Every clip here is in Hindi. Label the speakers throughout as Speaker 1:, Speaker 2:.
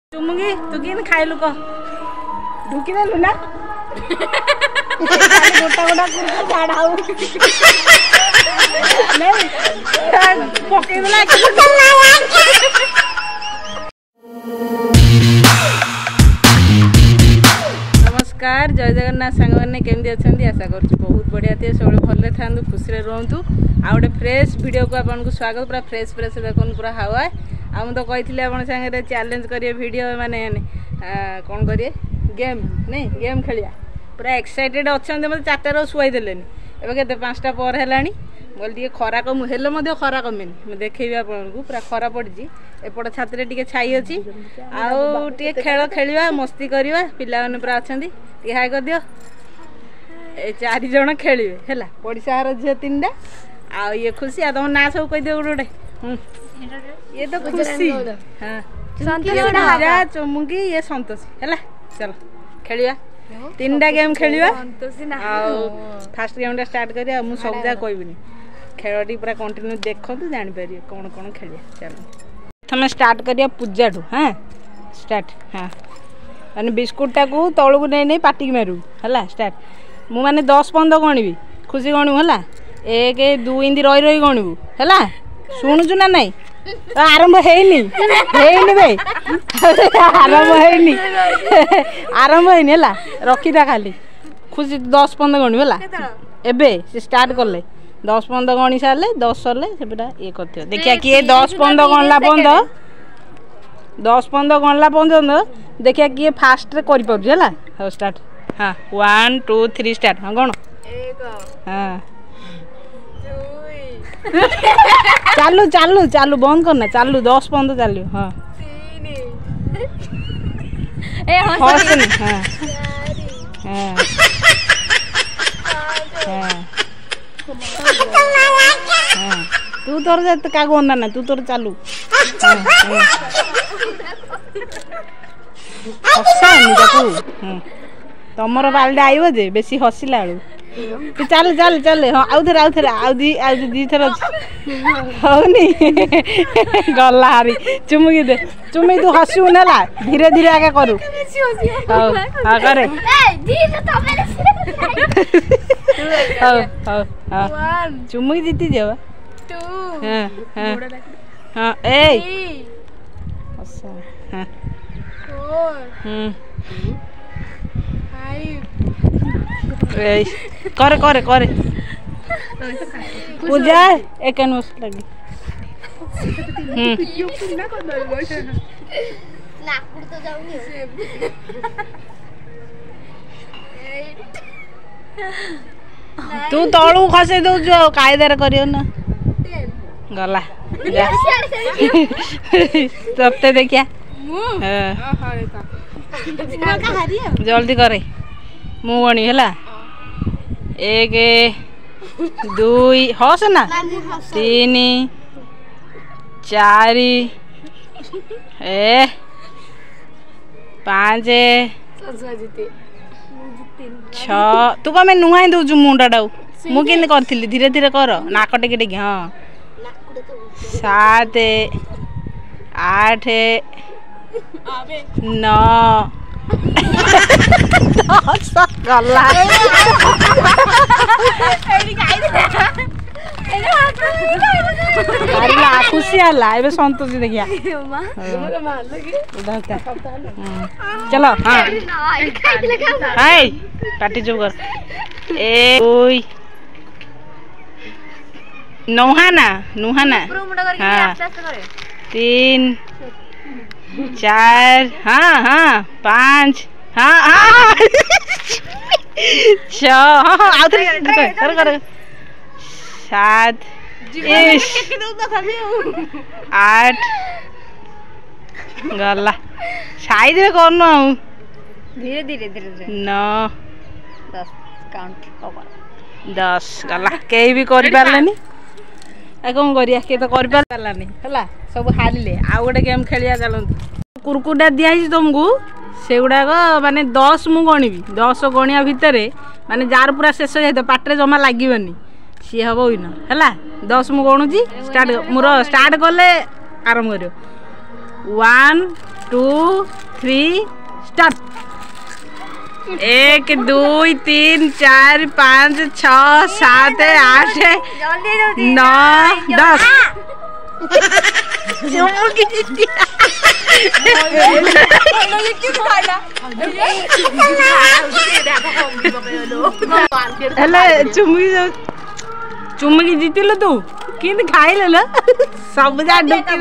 Speaker 1: चुमुंगी तू किन खाइलु कह ढुकी देलु ना गोटा गोटा कुरकुर छाड़ाऊ नहीं पके देला नमस्कार जय जगन्नाथ सांग मैंने केमती अच्छा आशा कर बहुत बढ़िया थी सब भले था खुशी रुहतु आ गए फ्रेश वीडियो को आपको स्वागत पूरा फ्रेश फ्रेश देखो पूरा हावा आ तो कही आप सागे चैलेंज करिए वीडियो माने कौन करिए गेम नहीं गेम खेलिया पूरा एक्साइटेड अच्छा मतलब 4टार शुआई देले एवं के 5टा पर है बोल खरा कम हेल्ले खरा कमेनि मुझे देखी आपको पूरा खरा पड़ी एपट छात्र टे छाई अच्छी आए खेल खेल मस्ती करवा पिला पूरा अच्छा हाई कर दियो 4 जन खेल है पड़ीसा घर झील 3टा आ ये खुशी आ तुम ना सब कह दियो गोटे ये तो खुशी हाँ चमुंगी ये संतोषी है चलो खेलिया 3टा गेम खेलिया फास्ट गेम स्टार्ट करिया मु सब जा कहबी खेल पूरा कंटिन्यू देखो जापर कौन कौन खेलिया चलो प्रथम स्टार्ट करिया पूजा ठू हाँ स्टार्ट हाँ मैंने बिस्कुटा को तौक नहीं नहीं पाटिक मारू है स्टार्ट मु माने 10-15 गणवी खुशी गणु है 1 2 इंदी रही रही गणु है शुणुचु ना नहीं आरंभ है भाई आरंभ है रखीदा खाली खुशी 10-15 गणु है एबे से स्टार्ट कले 10-15 गणी सारे 10 सरले से ये कर देखिए किए 10-15 गणला बंद 10-15 गणला बंद देखिए किए फास्ट रे करि पाउ है हाँ स्टार्ट हाँ 1 2 3 स्टार्ट हाँ गण हाँ चालू चालू चालू बंद करना चालू 10-15 चालू हाँ हाँ हाँ तू तोर जा क्या गोना ना तू तोर चालू तमर बालटा आईब जे बेसी हसिला बेलू चल चल चल हाँ आउ थे आउ दी थर होनी गला हारी चुमुकी दे चुमी तू हसू ना धीरे धीरे आगे करू हाँ करे चुमुकी जीती जाओ हाँ हाँ हाँ ए हाँ करे करे करे पूजा एक लगी तू तलू खसे दौ कायदार करियो ना गला सबते देखिया जल्दी करे मु गणी है 1 2 हस ना 3 4 5 6 तू कमें नुआई दौचु मुंडा मुझे करी धीरे धीरे कर नाक टेक टेक हाँ 7 8 9 गला खुशी है संतोषी देखिया चलो हाँ हाय पार्टी चुप कर 1 नुहाना हाँ 3 4 हाँ हाँ 5 हाँ हाँ 6 हाँ हाँ आउ कर 7 8 गला साइड रे करनु आउ धीरे धीरे धीरे 9 10 काउंट 10 गला केही भी करि पारलेनी आ कौन करिया के तो कर पारलानी है सब हारिले आउ गोटे गेम खेलिया चलते कुरकुरा दिखाई तुमको से गुड़ाक माने 10 मु गणवी 10 गणिया भितर माने जार पूरा शेष जाए पाटे जमा लगनी सी हम विनर है 10 मु गणुची स्टार्ट मोर स्टार्ट कले आरंभ कर 1 2 3 स्टार्ट 1 2 3 4 5 6 7 8 9 10 चुमकी जीतिल तू कि खाइल सब जा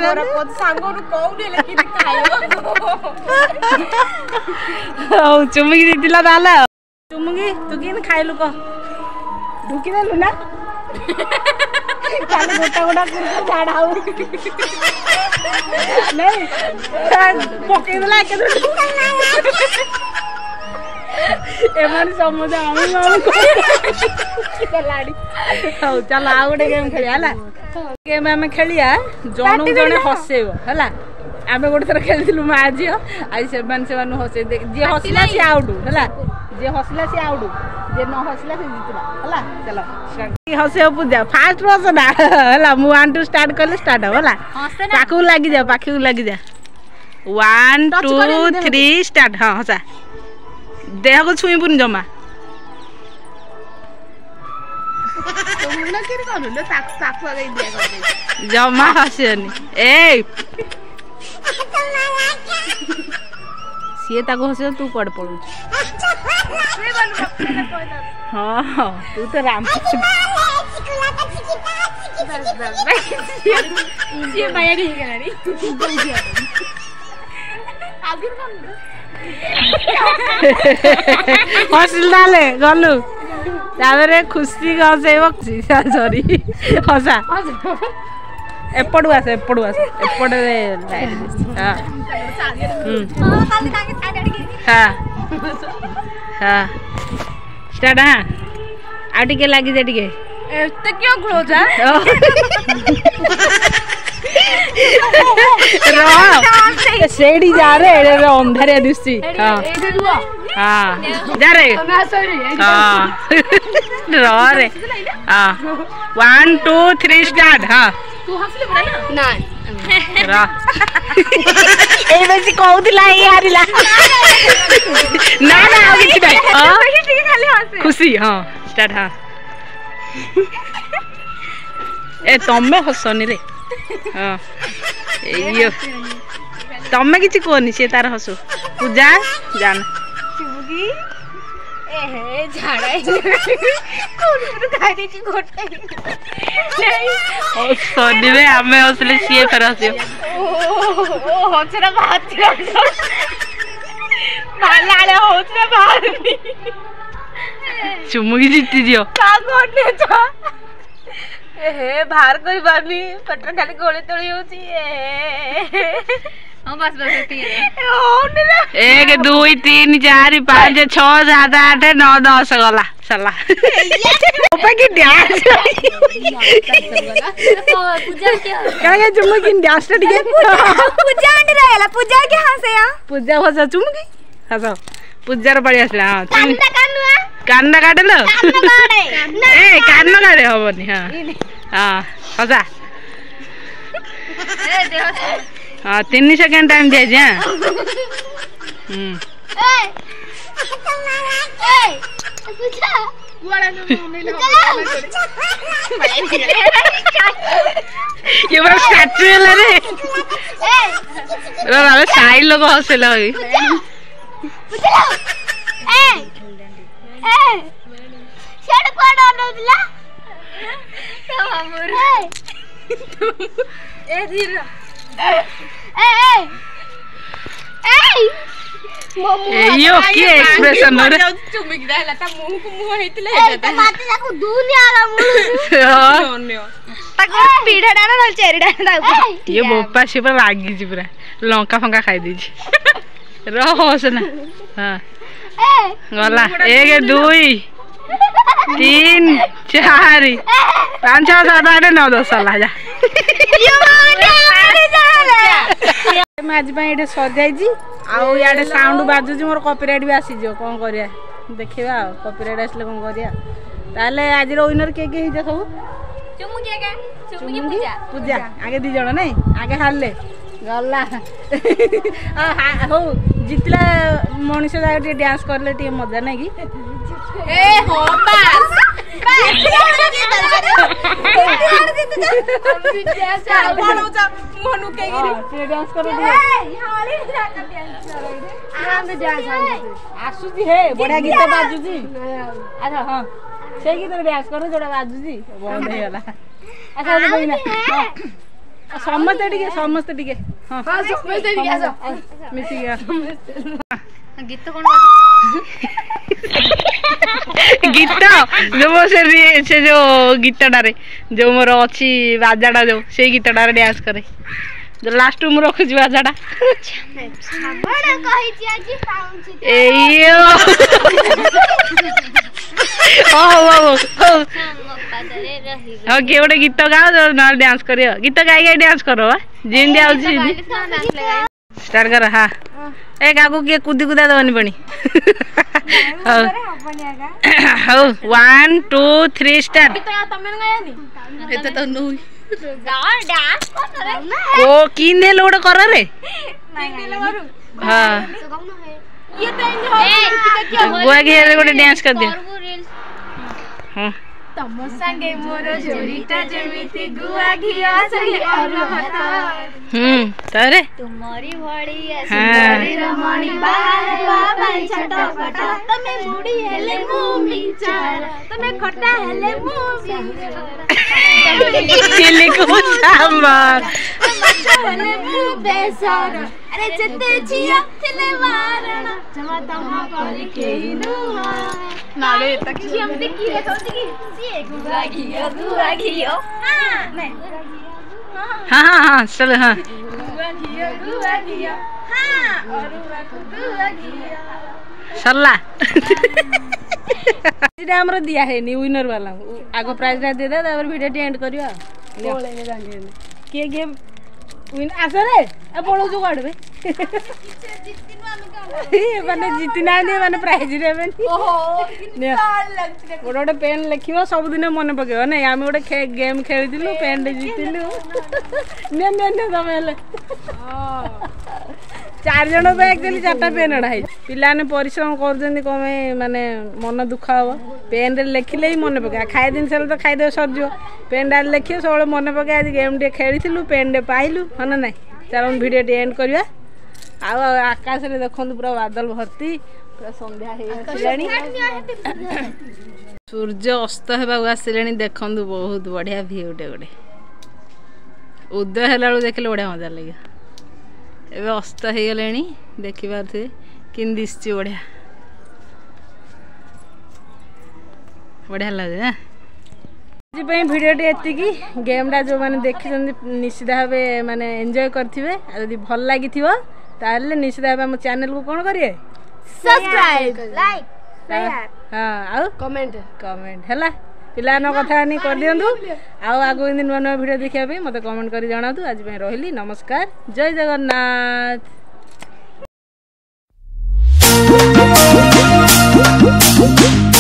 Speaker 1: चुमकी जीतिल चुमकी तू कि खाइलु कह ढुकी देलु ना गोटा गोटा झाड़ा नहीं पकईदेला समझ चल आ गोटे गेम खेलिया गेम आम खेलिया जन जड़े हसेब है आम गोटे थर खेलु माँ झी आज से हसे जी हसला सी आउट है जी हसला सी आउट जे न हसला से जीतला है चलो हसे पूजा फास्ट हस ना है मु 1 2 स्टार्ट कले स्टार्ट हो है पाखु लगी जा 1 2 3 स्टार्ट हाँ हसा देह को छुईबुन जमा जमा हसनी ए सी हस तू कड़ पड़ू हाँ तू तो राम हसिले गलु खुशी हसैब सरी हसा एपटू आस एपटे हाँ हाँ स्टार्ट हाँ आ टिके लगी जा टिके एते क्यों क्लोज है सेडी जा रे अंधारिया दिसची हां हां जा रे हां रे हां 1 2 3 स्टार्ट हां तू हसले बड़ा ना रा ए बेसी कहउतिला ए हारिला ना ना आ किछि नाही खाली हसे खुशी हां स्टार्ट हां ए तमे हसनी रे हाँ यो तमे किछि कोनी से तार हसु पूजा जान शिवगी ए झाड़ा कोन खाइ देछि गोटे नहीं ओ सनी रे हमें हसले सीए फेर हसियो ओ हसरा बात मालाले हसरा बात चुमुगी जीती दियो का कोने जा हे बाहर कोई बानी पटर खाली गोले तोड़ी होची हां बस बस एती है 1 2 3 4 5 6 7 8 9 10 गला चला ऊपर की डांस पूजा क्या क्या चुमुकी डांस टिके पूजा अंडे रहला पूजा के हसे या पूजा हसा चुमुकी हसा पूजार पड़ी आसला हां कान्ना काटलो ए कान्ना काटे हबनी हां हां हसा ए देह हां 3 सेकंड टाइम दे जा ए पूजा गुआला नो नहीं लो ये बड़ा स्टैचू है रे रे रे साइड लोग हसला पूजा ए शेड कोड आनोदिला तो हमर ए धीर यो की एक्सप्रेशन रे चुमिक दाला त मुंह को मुंह हेतिले हेता माते जाको दुनिया ला मुंह अन्य ताको पीढ़ा ना चेरी डाना ये बोपा से पर लागी जी पूरा लंका फंका खाई दी छी रहस ना हां गला 1 2 3 4 5 6 7 8 9 10 ला जा मैं आज ये सजाई आउ याडे साउंड बाजू मोर कॉपीराइट भी आसी जो कौन करिया देखिबा कॉपीराइट आसले कौन करिया ताले आज रो विनर के ही जा सब चुमुकी पूजा पूजा आगे 2 जण नहीं आगे हारले गला हो जितला मनीष जाके डांस करले टी मजा नहीं कि ए हो बस आसुची हे बढ़िया गीत बाजुची अच्छा हाँ से गीत डांस कर जोड़ा बाजुची बंद हो गला अच्छा समस्ते टिके समस्ते टिके हाँ समस्ते टिके आसो मिसी गया गीत कोन गीत जो मो से जो गीतटारे जो मोर अच्छी बाजाटा जो से गीतटारे डांस करे जो लास्ट मु रखुची बाजाटा हाँ किए गोटे गीत गाओ ना डांस कर गीत गाई गाई डांस करो जिन स्टार्ट कर हाँ ए काकू किए कूदी कुदा दबनी पड़ी हौ 1 2 3 स्टार्ट को किन देले गोटे कर रे हाँ गुआ घे गोटे डांस कर दिया हाँ तम संगे मोर जोड़ीटा जेमिति गुआ घिया संगे अरहत तारे तुम्हारी भड़ी सुंदरी रमणी बाहर बाबा छटपट तमे मुड़ी हेले मुमी चार तमे खट्टा हेले मुमी चिली को सांबर मच्छा हेले मु बेसर अरे जते जिया थिले वारण जमा तमा करी केही नुहा नाले तक हम देखी है सोची की सी गुआ घियो हां मैं हाँ हाँ हाँ चलो हाँ सरला हमर दिया है नी विनर वाला आगो प्राइज दे दे तापर वीडियो एंड करियो के गेम विन आसो रे ए पळो जो काढबे माने जितना माने प्राइज देबे ओहो गोटे पेन लिखिबो सब दिन मन पकेबो नै आमे गोटे गेम खेलिदिलु पेन जितिलु ने तमे 4 जण पे एक्चुअली 4टा पेन अड़ाई पिलाने परिश्रम कर कमे माने मन दुख हम पेन रे लिखिले ही मन पके खाए दिन तो खाईदे सरज पेन डाल लिखिए सब मन पके आज गेम टे खेलु पेन टे पाइलु हाँ ना चल भिडियो टे एंड करवा आकाश रे देखु पूरा बादल भर्ती पूरा संध्या सूर्य अस्त होगा आसिले देखु बहुत बढ़िया भ्यू टे गोटे उदय है देखले बढ़िया मजा लगे एबे अस्त हो गले देखी पारे कि दिशि बढ़िया बढ़िया लगे ना भिडियो टी गेमटा जो मैंने देखी निश्चित भाव माने एंजॉय करेंगे आदि भल लगी ताले निश्चित भाव आम चैनल को कौन करिए सब्सक्राइब लाइक हाँ कमेंट है पिलानो कथा नहीं कर दिंतु आगो दिन नुआ नुआ भिडियो देखा मत कमेंट कर जनातु आज रही नमस्कार जय जगन्नाथ।